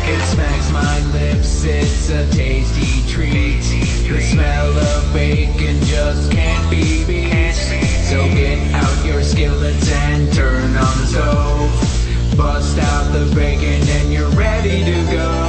It smacks my lips, it's a tasty treat. The smell of bacon just can't be beat. So get out your skillets and turn on the stove. Bust out the bacon and you're ready to go.